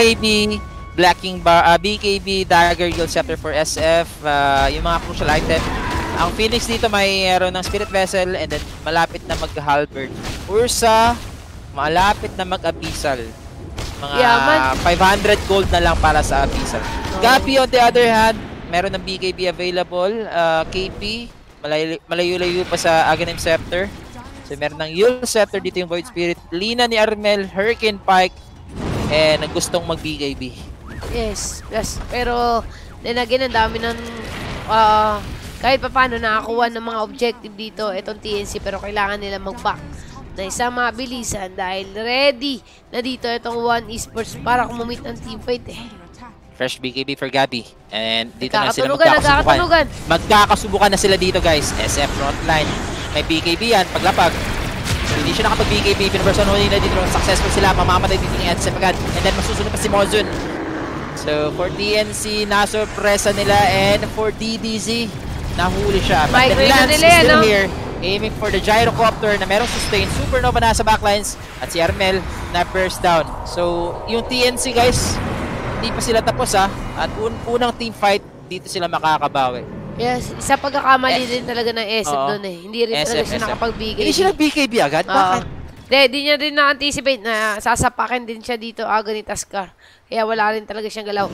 BKB, Dagger, Yield Scepter for SF, yung mga crucial item. Ang Phoenix dito mayroon ng Spirit Vessel and then malapit na mag-Halberd. Ursa, malapit na mag-Abyssal. Mga 500 gold na lang para sa Abyssal. Gabi on the other hand, meron ng BKB available. KP, malayo-layo pa sa Aghanim Scepter. So meron ng Yule Scepter dito yung Void Spirit. Lina ni Armel, Hurricane Pike, and gustong mag-BKB. Yes. Pero, then again, ang dami ng kahit pa paano nakakuha ng mga objective dito itong TNC, pero kailangan nila mag-back na isang mabilisan dahil ready na dito itong One Esports para kumumit ng teamfight eh. Fresh BKB for Gabi. And dito na sila magkakasubukan. Magkakasubukan na sila dito guys. SF frontline. may BKB yan, paglapag. So, hindi siya nakapag-BKB, pinag-person nila dito, successful sila, mamamatay dito ni Edsep agad. And then masusunod pa si Mozun. So, for TNC, nasurpresa nila, and for DDZ, nahuli siya. But then Lance is still here, aiming for the gyrocopter na merong sustain. Supernova na sa backlines, at si Armel na burst down. So, yung TNC guys, hindi pa sila tapos ha. At unang team fight, dito sila makakabawi. Yes, isa pagkakamali din talaga ng SF doon eh. Hindi rin talaga siya nakapag-BKB. Hindi siya nag-BKB agad? Bakit? Di niya rin na-anticipate na sasapakin din siya dito agad ni Taskar. Kaya wala rin talaga siyang galaw.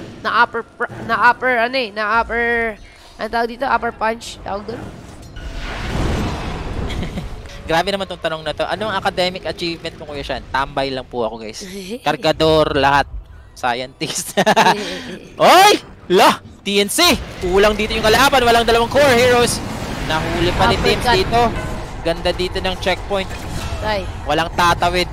Ano tawag dito? Upper punch? Tawag doon? Grabe naman tong tanong na to. Anong academic achievement ko, Kuya Sean? Tambay lang po ako, guys. Kargador, lahat. Scientist. Oy! La! TNC! Kulang dito yung kalaban. Walang dalawang core heroes. Nahuli pa ni Teams dito. Ganda dito ng checkpoint. Ay. Walang tatawid.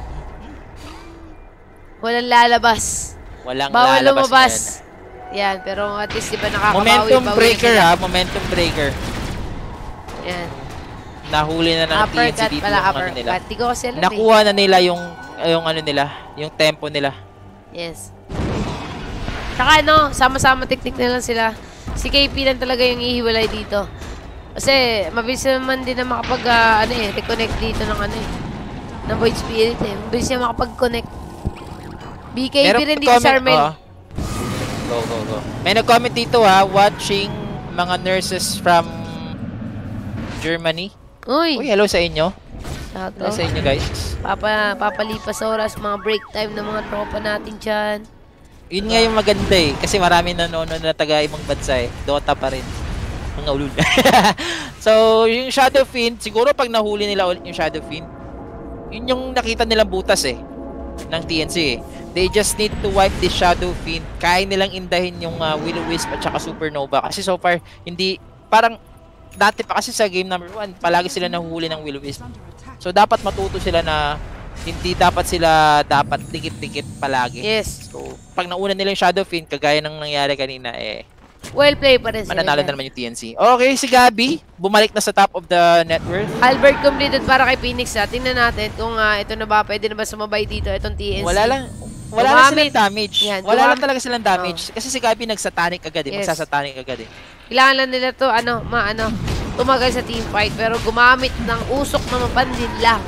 Walang lalabas. Walang bawal lalabas lumabas. Yan, pero at least diba nakakabawi. Momentum breaker ha. Momentum breaker. Yan. Nahuli na ng TNC dito yung ano nila. Di ko kasi alam Nakuha na nila yung ano nila. Yung tempo nila. Yes. Saka ano, sama-sama technique na lang sila. Si KP lang talaga yung ihiwalay dito. Kasi mabilis naman din na makapag reconnect dito ng ng Void Spirit eh. Mabilis niya makapag-connect. BKB rin dito sa Armel. Go. May nag-comment dito ha, watching mga nurses from Germany. Uy, hello sa inyo. Hello sa inyo guys. Papalipas oras, mga break time ng mga tropa natin dyan. Yun nga yung maganda eh. Kasi marami nanonood na taga-ibang bansa eh. Dota pa rin. Mga ulul. So, yung Shadow Fiend, siguro pag nahuli nila ulit yung Shadow Fiend, yun yung nakita nilang butas eh. Ng TNC eh. They just need to wipe this Shadow Fiend. Kaya nilang indahin yung Will-O-Wisp at saka Supernova. Kasi so far, hindi, parang, dati pa kasi sa game number 1, palagi sila nahuli ng Will-O-Wisp. So, dapat matuto sila na hindi dapat sila dikit-dikit palagi. Yes. So, pag nauna nila yung Shadow Fiend, kagaya ng nangyari kanina, well played pa rin sila. Mananalo na naman yung TNC. Okay, si Gabi, bumalik na sa top of the net worth. Albert completed para kay Phoenix. Tingnan natin kung ito na ba, pwede na ba sumabay dito itong TNC. Wala lang silang damage. Yan, wala lang talaga silang damage. Kasi si Gabi nagsatanic agad eh. Yes. Magsasatanic agad eh. Kailangan lang nila to, tumagal sa team fight. Pero gumamit ng usok na mapandin lang.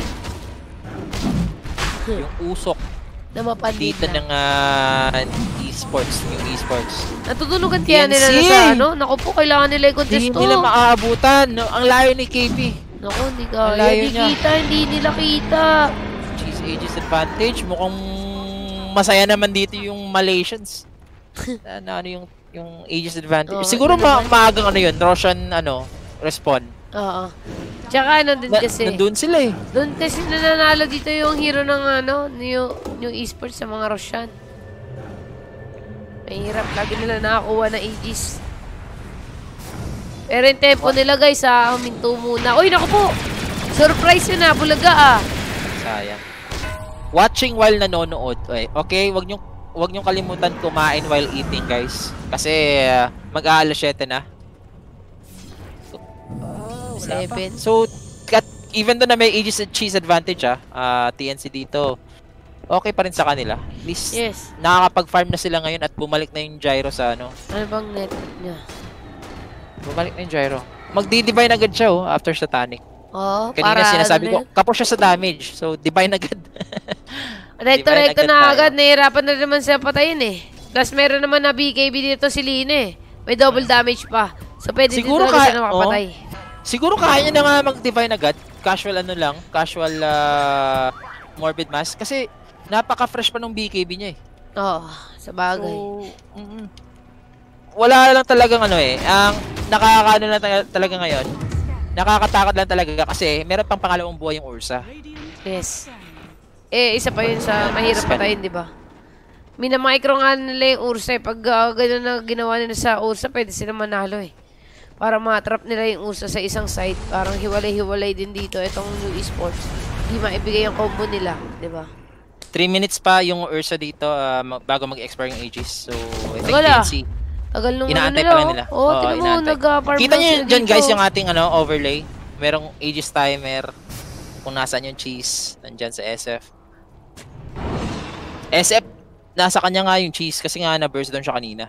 Yung usok na mapandin dito ng esports. Yung esports. Natutulugan kaya nila na sa Naku po, kailangan nila i-contest to. Hindi nila maaabutan. No? Ang layo ni KP. Naku, hindi kaya. Hindi nila kita. Cheese Aegis advantage. Mukhang masaya naman dito yung Malaysians. yung Aegis advantage. Siguro maagang Roshan respawn. Oo. Tsaka din kasi. Nandun sila eh. Doon kasi nananalo dito yung hero ng new esports sa mga Roshan. Mahirap. Lagi nila nakakuha ng Aegis. Pero yung tempo nila guys huminto muna. Uy, naku po! Surprise yun bulaga Sayang. Watching while nanonood. Okay, wag niyong kalimutan kumain while eating guys. Kasi mag-aalas 7 na. 7. So, even though na may Aegis and Cheese advantage TNC dito, okay pa rin sa kanila. At least, nakakapag-farm na sila ngayon at bumalik na yung Gyro sa Ano bang net niya? Bumalik na yung Gyro. Magdi-divine agad siya after sa Tanic. Kanina sinasabi ko, kapos siya sa damage. So, divine agad. Recto na agad. Nahirapan na naman siya patayin eh. Plus, meron naman na BKB dito si Line eh. May double damage pa. So, pwede siguro dito siya na makapatay. Siguro kaya niya na nga mag-divine agad. Casual casual Morbid Mass. Kasi napaka-fresh pa nung BKB niya eh. Sa bagay. So, wala lang talagang ang nakakaano lang talaga ngayon. Nakakatakot lang talaga kasi meron pang pangalawang buhay yung Ursa. Yes. Isa pa yun sa mahirap patayin, di ba? Minamicro nga nila yung Ursa Pag gano'n na ginawa nila sa Ursa, pwede sila manalo eh. Para matrap nila yung Ursa sa isang side. Parang hiwalay-hiwalay din dito itong new esports. Hindi maibigay yung combo nila, di ba? 3 minutes pa yung Ursa dito bago mag-expire yung Aegis. So, I think TNC. Tagal nung inaantay pa rin nila. Tignan mo, nag-farm. Kita nyo dyan guys yung ating overlay. merong Aegis timer. Kung nasaan yung cheese, nandyan sa SF. SF, nasa kanya nga yung cheese kasi nga na-burst down siya kanina.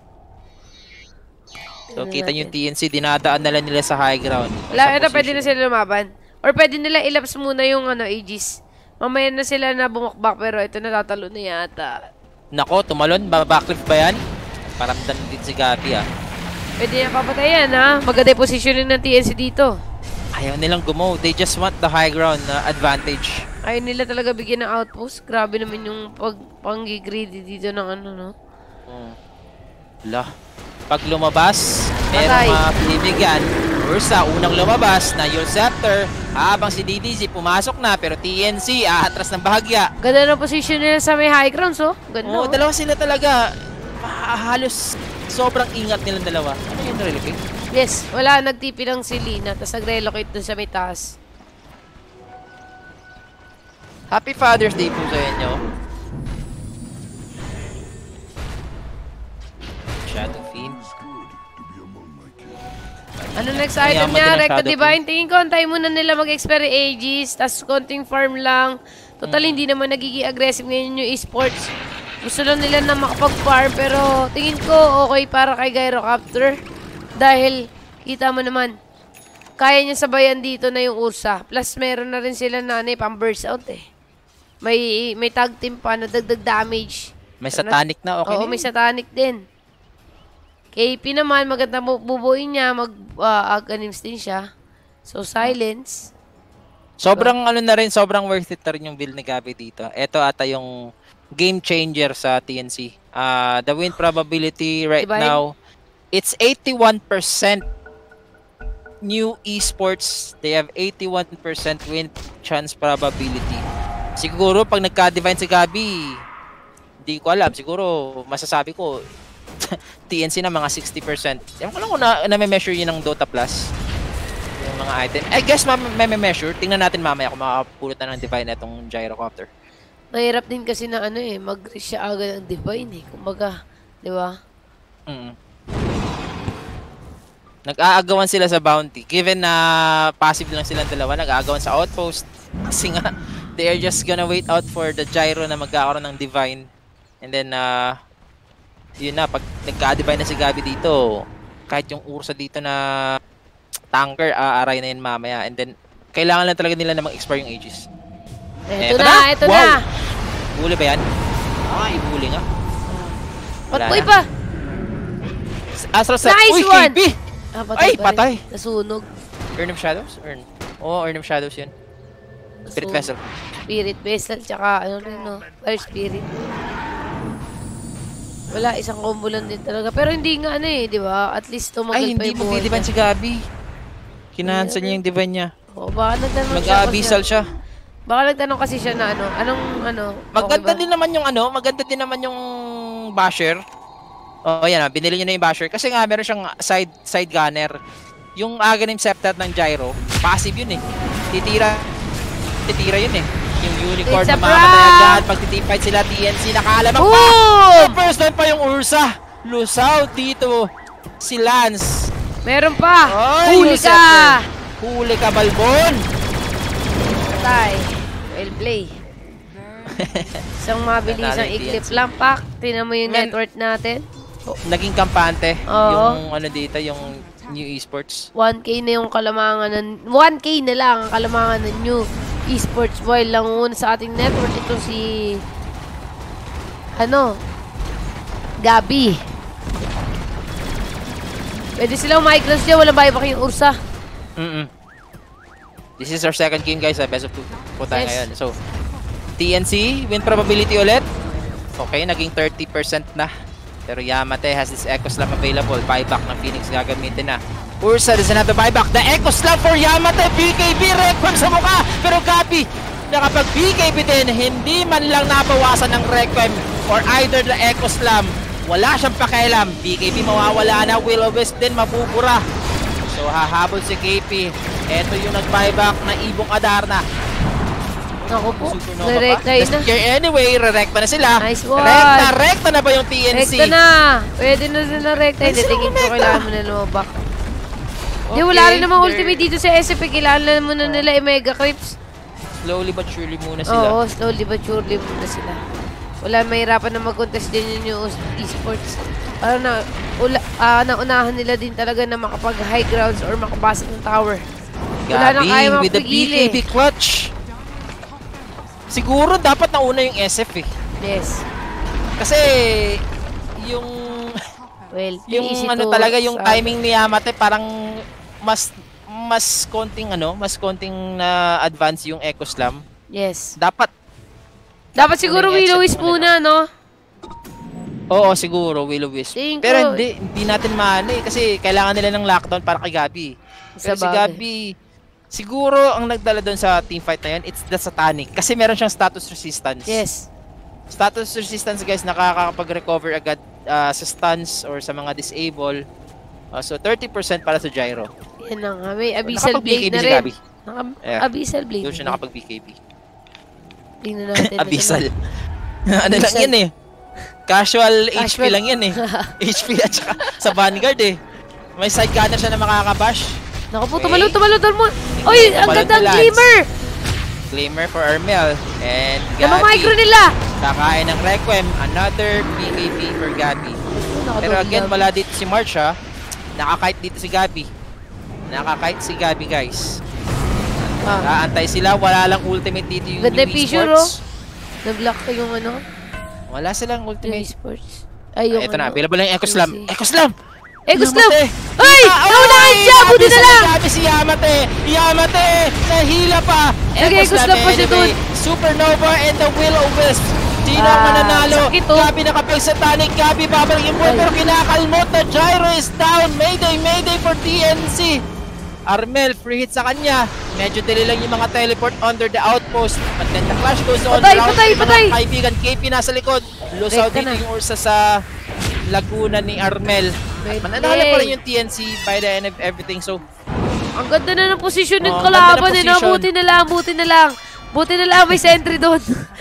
So, kita yung TNC, dinadaan na lang nila sa high ground. Wala, ito pwede na sila lumaban. Or pwede nila ilapse muna yung Aegis. Mamaya na sila na bumakbak pero ito natatalo na yata. Nako, tumalon. Backlift ba yan? Paramdam din si Gabi Pwede niya papatayan ha. Maganda yung positioning ng TNC dito. Ayaw nilang gumaw. They just want the high ground advantage. Ayaw nila talaga bigyan ng outpost. Grabe naman yung pang-greedy dito ng no? Lah. Pag lumabas, merong pinibigyan. Ursa, unang lumabas na Yule Scepter. Habang si DDZ pumasok na, pero TNC atras ng bahagya. Ganda ng position nila sa may high grounds, oh. Ganda. Oo, dalawa sila talaga. Halos sobrang ingat nilang dalawa. Ano yung relocate? Yes, wala. Nagtipi lang si Lina, tapos nag-relocate dun sa may taas. Happy Father's Day po sa inyo. Shadow Fiend. Ano next item niya? Recta Divine. Tingin ko, antayin muna nila mag-expiry Aegis, tapos konting farm lang. Total, hindi naman nagiging aggressive ngayon yung esports. Gusto lang nila na makapag-farm, pero tingin ko okay para kay Gyrocopter. Dahil, kita mo naman, kaya niya sabayan dito na yung Ursa. Plus, meron na rin sila na pang-burst out May tag team pa na dagdag damage. May satanic na, okay. Oo, may satanic din. KP naman, maganda bubuin niya, mag-anims din siya. So, silence. Sobrang na rin, sobrang worth it na rin yung build ni Gabi dito. Ito ata yung game changer sa TNC. The win probability right now, it's 81%. New esports, they have 81% win chance probability. Siguro, pag nagka-divine si Gabi, hindi ko alam. Siguro, masasabi ko, TNC na mga 60%. Ewan ko lang kung na-measure yun ng Dota Plus. Yung mga item. I guess may measure. Tingnan natin mamaya kung makapulot na ng Divine itong Gyrocopter. Mahirap din kasi na mag-reach siya agad ng Divine Kumbaga, di ba? Nag-aagawan sila sa bounty. Given na passive lang silang dalawa, nag-aagawan sa outpost. Kasi nga, they are just gonna wait out for the Gyro na magkakaroon ng Divine. And then, yun na, pag nagka-divine na si Gabi dito, kahit yung Ursa dito na tanker, aaray na yun mamaya. And then, kailangan lang talaga nila na mag-expire yung Aegis. Ito na! Huli ba yan? Ihuli nga. Patboy pa! Astral Set. Nice one! KP! Ay, patay! Nasunog. Urn of Shadows? Urn of Shadows yun. Spirit Vessel. Spirit Vessel, tsaka Fire Spirit. Wala, isang combo lang din talaga. Pero hindi nga di ba? At least tumagal pa yung buhay. Ay, hindi mag-divine si Gabi. Kinahansan niya yung divine niya. Oo, baka nagtanong Mag-abyssal siya. Baka nagtanong kasi siya na Maganda din naman yung maganda din naman yung basher. Yan binili niya na yung basher. Kasi nga, meron siyang side gunner. Yung Aghanim Septat ng Gyro, passive yun Titira yun Yung unicorn na mamatay agad. Pag titipide sila, TNC nakalamang pa! First time pa yung Ursa. Lusaw dito. Si Lance. Meron pa! Huli ka! Huli ka, Balbon! Patay. Well play. Isang mabilisang iklip lang, Pak. Tinan mo yung net worth natin. Naging kampante. Yung dito, yung new esports. 1K na yung kalamangan 1K na lang ang kalamangan ng new esports boy lang una sa ating network. Ito si Gabi. Pwede sila umay-class dyan. Walang buyback yung Ursa. This is our second game guys. Best of 2 po tayo ngayon. So, TNC, win probability ulit. Okay, naging 30% na. Pero Yamate has this Echo Slam available. Buyback ng Phoenix gagamitin na. Ursa doesn't have the buyback. The Echo Slam for Yamate. BKB Requiem sa mukha. Pero Gabi, nakapag-BKB din, hindi man lang nabawasan ng Requiem or either the Echo Slam. Wala siyang pakialam. BKB mawawala na. Will-O-Wisp din mapupura. So hahabol si KP. Ito yung nag-buyback na Ibong Adarna. Ako po, re-recta yun na. Anyway, re-recta na sila. Nice one. Recta na ba yung TNC? Recta na. Pwede na sila recta. Hindi, tingin ko kailangan mo na lumabak. Di, wala rin namang ultimate dito sa SF. Kailangan muna nila i-mega creeps. Slowly but surely muna sila. Oo, slowly but surely muna sila. Wala, mahirapan na mag-contest din yung esports. Parang naunahan nila din talaga na makapag-high grounds or makabasag ng tower. Wala na kaya with the BKB clutch. Siguro dapat nauna yung SF eh. Yes. Kasi yung talaga yung timing ni Yamate parang mas konting na advance yung Echo Slam. Yes. Dapat siguro Will-O-Wisp muna, no? Oo, siguro Will-O-Wisp. Pero hindi natin maano eh kasi kailangan nila ng lockdown para kay Gabi. Pero si Gabi siguro ang nagdala doon sa teamfight na yun, it's the Satanic kasi meron siyang status resistance. Yes. Status resistance guys, nakakapag-recover agad sa stuns or sa mga disable. So 30% para sa Gyro. Yan na nga, may Abyssal Blade na rin. Abyssal Blade. Doon siya nakapag-BKB. Tingnan natin. Abyssal. Ano lang yan eh. Casual HP lang yan eh. HP at saka sa Vanguard eh. May side gunner siya na makakabash. Naku po, tumalon mo. Oy, ang gandang Glimmer! Glimmer for Armel. And Gabi. Namamicro nila! Kakain ng Requiem. Another BKB for Gabi. Pero again, wala dito si March ha. Nakakite dito si Gabi. Guys. Aantay sila. Wala lang ultimate dito yung esports. Nag-lock yung ano? Wala silang ultimate. Esports. Ito na. Available lang yung Echo Slam. Echo Slam! Ay! Naunahan siya! Buti na lang! Sabi si Yamate! Nahila pa! Echo Slam pa siya dun! Supernova and the Will-O-Wisp. Sino ang mananalo? Gabi nakapag-Satanic. Gabi babalik yung buhay pero kinakalmot na Gyro is down. Mayday for TNC. Armel, free hit sa kanya. Medyo dali lang yung mga teleport under the outpost. But then the clash goes on. Patay! Kaibigan, KP nasa likod. Lusaw dito yung Ursa sa Laguna ni Armel. Mananalo pa rin yung TNC by the end of everything. So, ang ganda na ng posisyon ng kalaban eh. Buti na lang may sentry doon.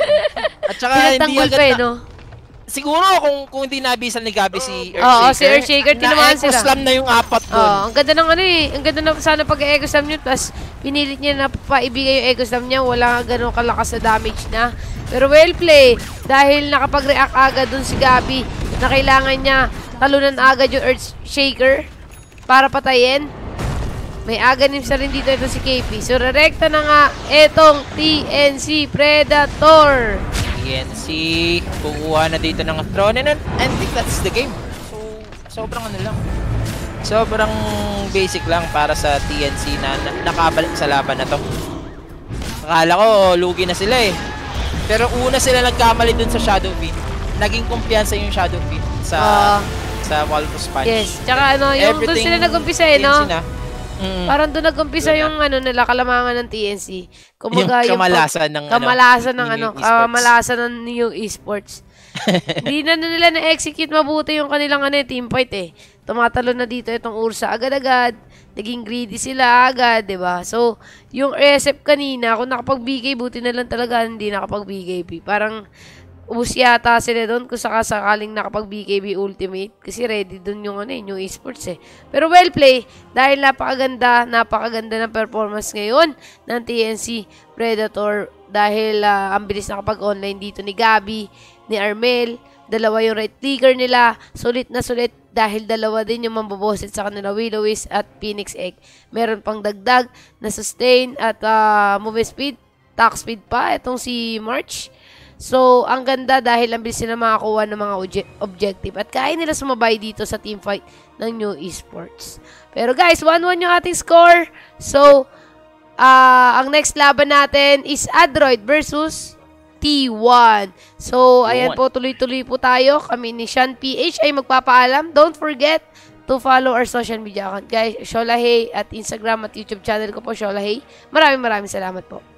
At saka hindi agad no? Siguro kung hindi nabisan ni Gabi si Earthshaker. Oo, si Earthshaker tinamaan sila. Na-Echo Slam na yung apat doon. Ang ganda ng ang ganda na sana pag-Echo Slam nyo. Tapos pinilit niya na paibigay yung Echo Slam niya. Wala nga ganun kalakas na damage na. Pero well play. Dahil nakapag-react agad doon si Gabi na kailangan niya talunan agad yung Earthshaker para patayin. May aganim sa rin dito ito si KP. So, rerekta na nga itong TNC Predator. TNC, kukuha na dito ng throne and I think that's the game. So, sobrang basic lang para sa TNC na nakabalik sa laban na to. Akala ko, lugi na sila eh. Pero una sila nagkamali dun sa Shadow Fiend. Naging kumpiyansa yung Shadow Fiend sa Walrus Punch. Yes, tsaka yung dun sila nag-umpisa eh, no? Parang doon nag-umpisa yung nila kalamangan ng TNC. Kumbaga yung kamalasan ng kamalasan ng new esports. Hindi na nila na-execute mabuti yung kanilang team fight eh. Tumatalo na dito itong Ursa agad-agad. Naging greedy sila agad, 'di ba? So, yung SF kanina, kung nakapag-BK buti na lang talaga hindi nakapag-BKB. Parang ubus yata sila doon kung sakasakaling nakapag-BKB Ultimate. Kasi ready doon yung new esports eh. Pero well play, dahil napakaganda ng performance ngayon ng TNC Predator. Dahil ang bilis nakapag-online dito ni Gabi, ni Armel. Dalawa yung right clicker nila. Sulit na sulit dahil dalawa din yung mambobosit sa kanila, Will-O-Wisp at Phoenix Egg. Meron pang dagdag na sustain at move speed, attack speed pa. Itong si March. So, ang ganda dahil ang bilis nila makakuha ng mga objective at kaya nila sumabay dito sa teamfight ng new esports. Pero guys, 1-1 yung ating score. So, ang next laban natin is Android versus T1. So, ayan po, tuloy-tuloy po tayo. Kami ni Sean PH ay magpapaalam. Don't forget to follow our social media account. Guys, Shola Hey at Instagram at YouTube channel ko po, Shola Hey. Maraming salamat po.